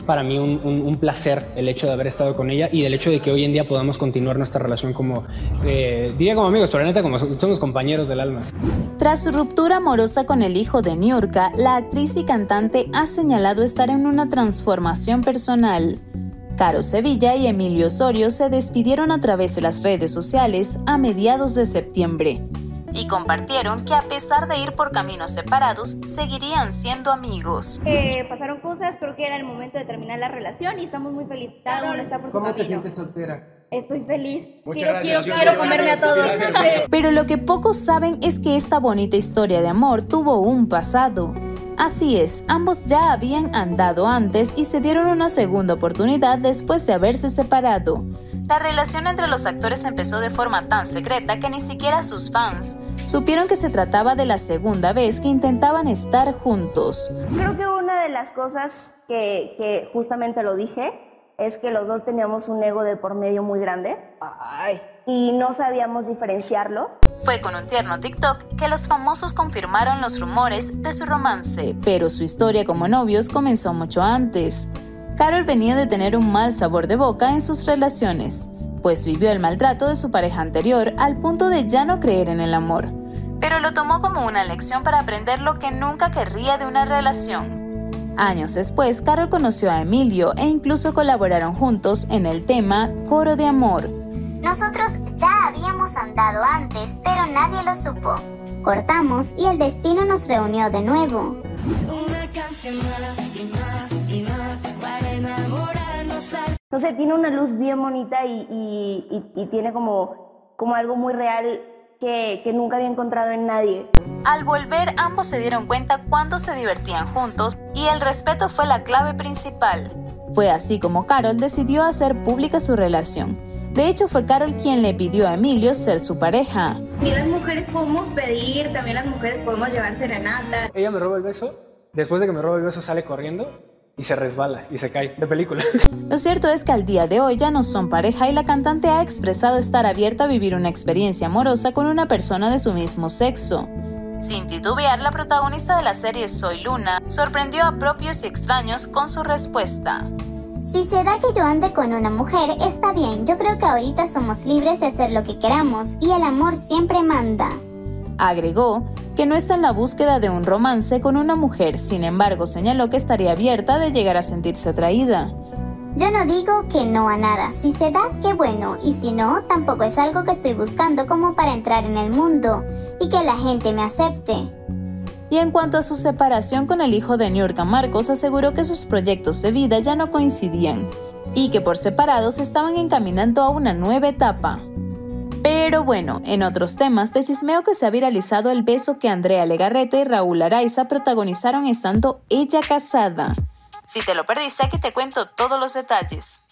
para mí un placer el hecho de haber estado con ella y el hecho de que hoy en día podamos continuar nuestra relación como, diría como amigos, pero la neta como somos compañeros del alma. Tras su ruptura amorosa con el hijo de Niurka, la actriz y cantante ha señalado estar en una transformación personal. Caro Sevilla y Emilio Osorio se despidieron a través de las redes sociales a mediados de septiembre y compartieron que a pesar de ir por caminos separados, seguirían siendo amigos. Pasaron cosas, creo que era el momento de terminar la relación y estamos muy felices. Cada uno está por su camino. ¿Cómo te sientes soltera? Estoy feliz. Quiero comerme a todos. Pero lo que pocos saben es que esta bonita historia de amor tuvo un pasado. Así es, ambos ya habían andado antes y se dieron una segunda oportunidad después de haberse separado. La relación entre los actores empezó de forma tan secreta que ni siquiera sus fans supieron que se trataba de la segunda vez que intentaban estar juntos. Creo que una de las cosas que justamente lo dije es que los dos teníamos un ego de por medio muy grande y no sabíamos diferenciarlo. Fue con un tierno TikTok que los famosos confirmaron los rumores de su romance, pero su historia como novios comenzó mucho antes. Karol venía de tener un mal sabor de boca en sus relaciones, pues vivió el maltrato de su pareja anterior al punto de ya no creer en el amor, pero lo tomó como una lección para aprender lo que nunca querría de una relación. Años después, Karol conoció a Emilio e incluso colaboraron juntos en el tema Coro de Amor. Nosotros ya habíamos andado antes, pero nadie lo supo. Cortamos y el destino nos reunió de nuevo. Una canción más y más y más para enamorarnos. No sé, tiene una luz bien bonita y tiene como algo muy real que nunca había encontrado en nadie. Al volver, ambos se dieron cuenta cuando se divertían juntos y el respeto fue la clave principal. Fue así como Karol decidió hacer pública su relación. De hecho, fue Karol quien le pidió a Emilio ser su pareja. Y las mujeres podemos pedir, también las mujeres podemos llevar serenata. Ella me roba el beso, después de que me roba el beso sale corriendo y se resbala y se cae, de película. Lo cierto es que al día de hoy ya no son pareja y la cantante ha expresado estar abierta a vivir una experiencia amorosa con una persona de su mismo sexo. Sin titubear, la protagonista de la serie Soy Luna sorprendió a propios y extraños con su respuesta. Si se da que yo ande con una mujer, está bien. Yo creo que ahorita somos libres de hacer lo que queramos y el amor siempre manda. Agregó que no está en la búsqueda de un romance con una mujer, sin embargo señaló que estaría abierta de llegar a sentirse atraída. Yo no digo que no a nada. Si se da, qué bueno. Y si no, tampoco es algo que estoy buscando como para entrar en el mundo y que la gente me acepte. Y en cuanto a su separación con el hijo de Niurka Marcos, aseguró que sus proyectos de vida ya no coincidían y que por separado se estaban encaminando a una nueva etapa. Pero bueno, en otros temas, te chismeo que se ha viralizado el beso que Andrea Legarreta y Raúl Araiza protagonizaron estando ella casada. Si te lo perdiste, aquí te cuento todos los detalles.